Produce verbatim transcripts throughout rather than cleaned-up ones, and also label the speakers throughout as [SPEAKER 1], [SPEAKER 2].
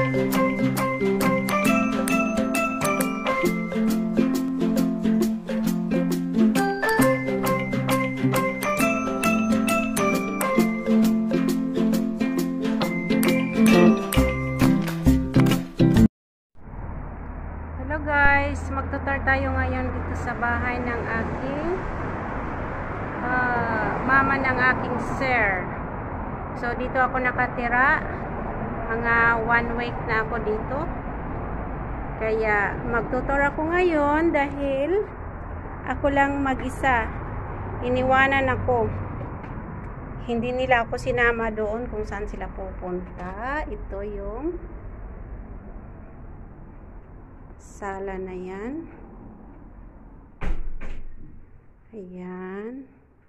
[SPEAKER 1] Magtutur tayo ngayon dito sa bahay ng aking uh, mama ng aking sir. So dito ako nakatira, mga one week na ako dito. Kaya magtutur ako ngayon dahil ako lang mag-isa. Iniwanan ako. Hindi nila ako sinama doon kung saan sila pupunta. Ito yung sala na yan. Ayan.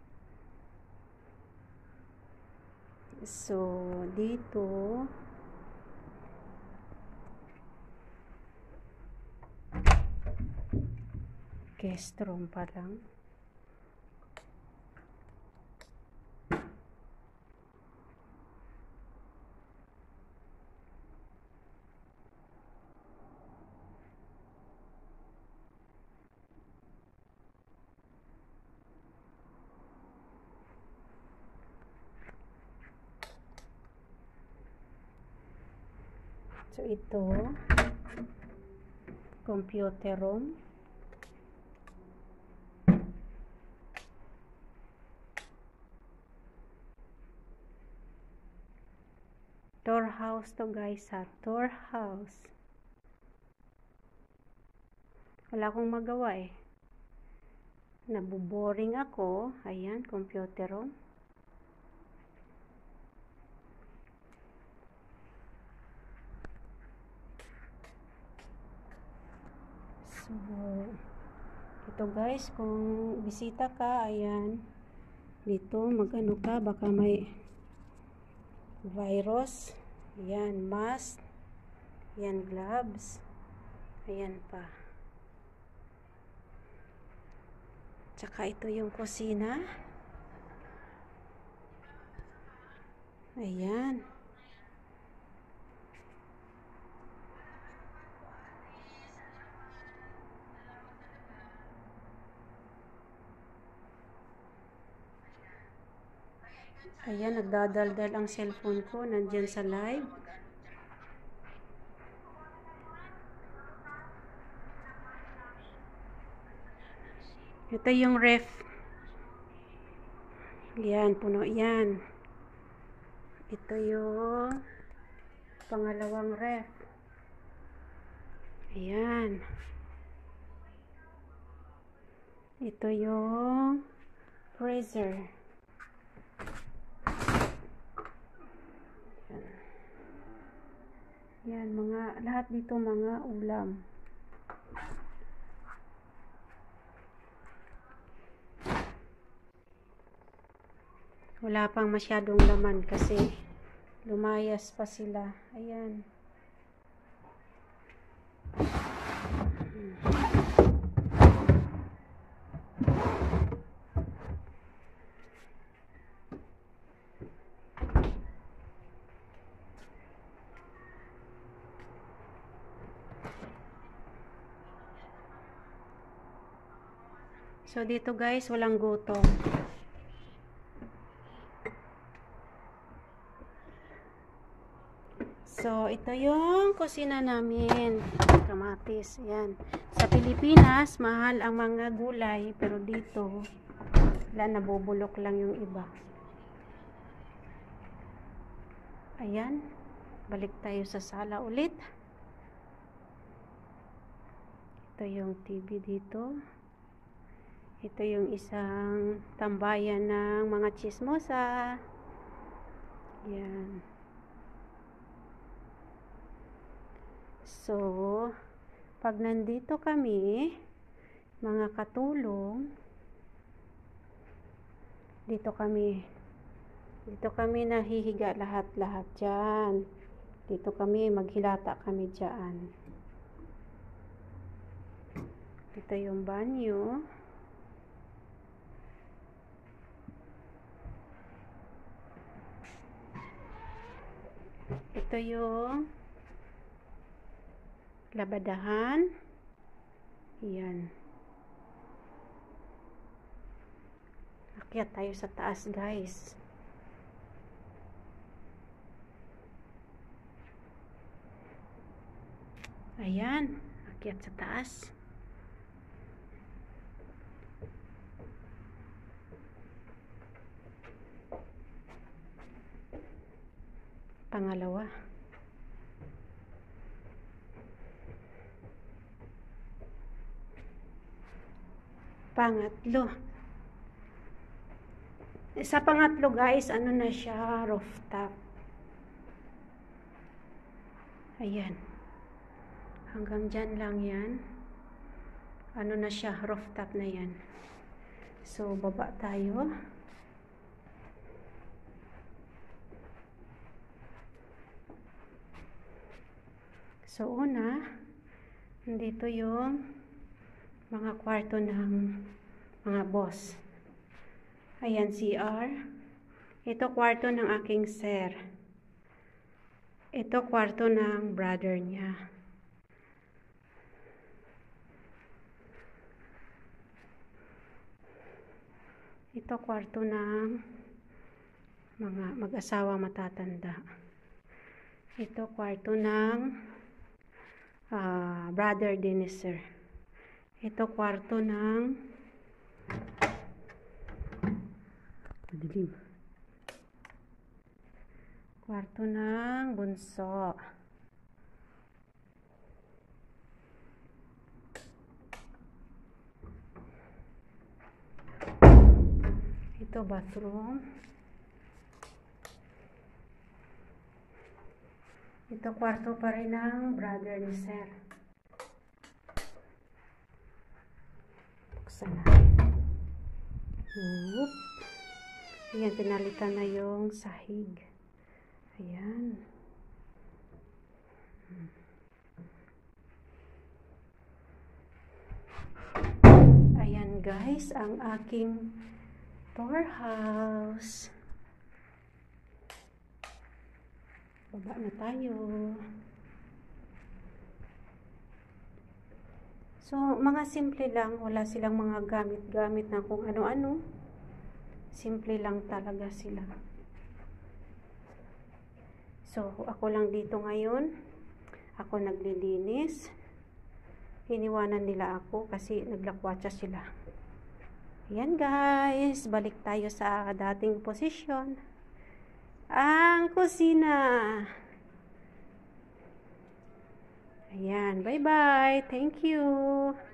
[SPEAKER 1] So, dito guest room pa lang. So, ito, computer room. Tour house to guys ha, tour house. Wala akong magawa eh. Nabuboring ako. Ayan, computer room. So, ito guys, kung bisita ka, ayan, dito, magano ka, baka may virus, ayan, mask, ayan, gloves, ayan pa. Tsaka ito yung kusina, ayan. Ayan, nagdadaldal ang cellphone ko. Nandyan sa live. Ito yung ref. Ayan, puno yan. Ito yung pangalawang ref. Ayan. Ito yung freezer. Yan, mga, lahat dito mga ulam. Wala pang masyadong laman kasi lumayas pa sila. Ayan. Hmm. So, dito guys, walang gutom. So, ito yung kusina namin. Kamatis. Ayan. Sa Pilipinas, mahal ang mga gulay. Pero dito, wala, nabubulok lang yung iba. Ayan. Balik tayo sa sala ulit. Ito yung T V dito. Ito yung isang tambayan ng mga chismosa. Yan. So, pag nandito kami, mga katulong, dito kami, dito kami nahihiga lahat-lahat dyan. Dito kami, maghilata kami dyan. Ito yung banyo. Ito yung labadahan. Yan. Akyat tayo sa taas, guys. Ayan, akyat sa taas. Pangalawa. Pangatlo. Sa pangatlo, guys, ano na siya, rooftop. Ayan. Hanggang dyan lang yan. Ano na siya, rooftop na yan. So, baba tayo. So, una, nandito yung mga kwarto ng mga boss. Ayan, C R. Ito kwarto ng aking sir. Ito kwarto ng brother niya. Ito kwarto ng mga mag-asawa matatanda. Ito kwarto ng uh, brother din ni sir. Ito kwarto ng madilim. Kwarto ng bunso. Ito bathroom. Ito kwarto pa rin ng brother ni sir. Buksan natin. Oop. Ayan, pinalitan na yung sahig. Ayan. Ayan guys, ang aking tour house. Baba na tayo. So, mga simple lang. Wala silang mga gamit-gamit na kung ano-ano. Simple lang talaga sila. So, ako lang dito ngayon. Ako naglilinis. Iniwanan nila ako kasi naglakwatsa sila. Ayan guys. Balik tayo sa dating posisyon. Ang kusina. Ayan. Bye-bye. Thank you.